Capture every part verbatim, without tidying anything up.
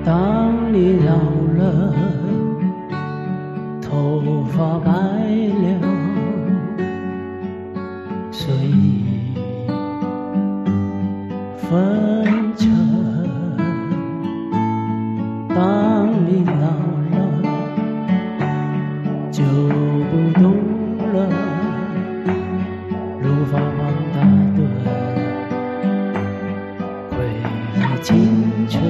当你老了，头发白了，睡意昏沉。当你老了，就不动了，如法棒打盹，回忆青春。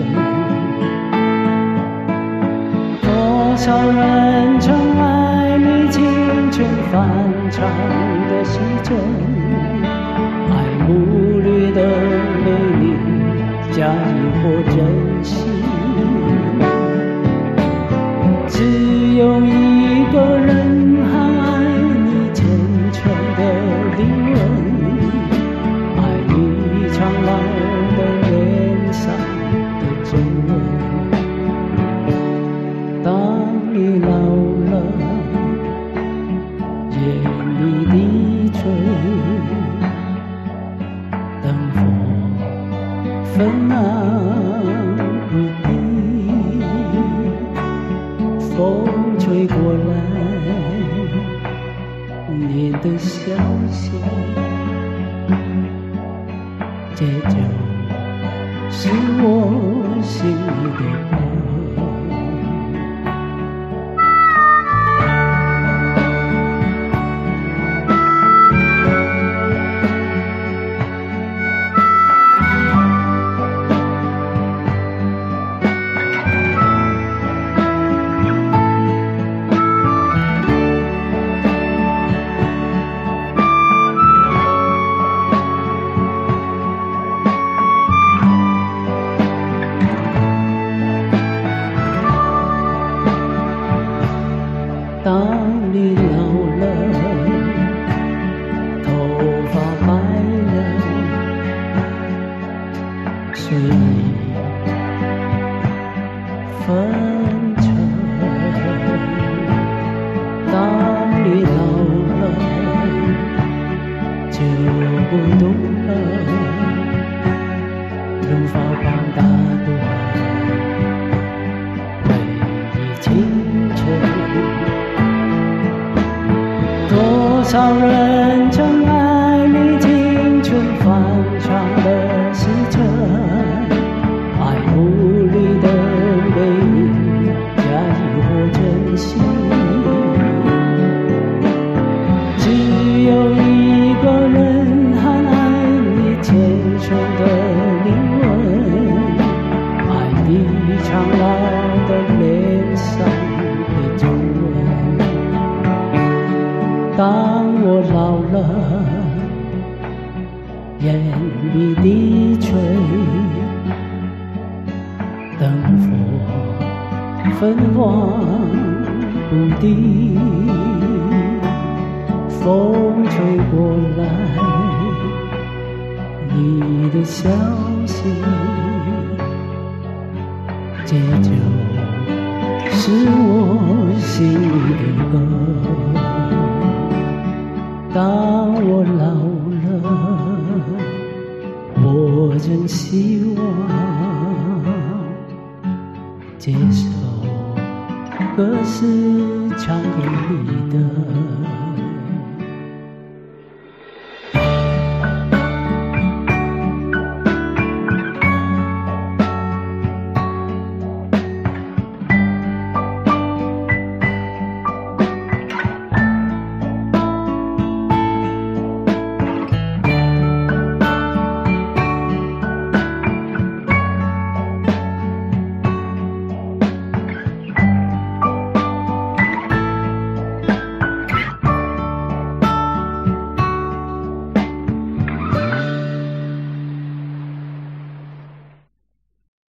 多少人曾爱你青春翻唱的时针，爱慕绿的美丽，假意或真心。只有一个人还爱你虔诚的灵魂，爱你苍老的脸上的皱纹。当你老了，夜里低垂，灯火纷乱如滴，风吹过来，你的消息，这就是我心里的歌。当你老了，头发白了，睡意昏沉。当你老了，就不动了，如法棒打盹，回忆青春。多少人曾爱你青春翻唱的时辰，爱慕绿的美丽，假意或真心。只有一个人还爱你虔诚的灵魂，爱你苍老的脸上的皱纹。当我老了，眼里低垂，灯火纷乱不定，风吹过来，你的消息，这就是我心里的歌。当我老了，我真希望这首歌是唱给你的。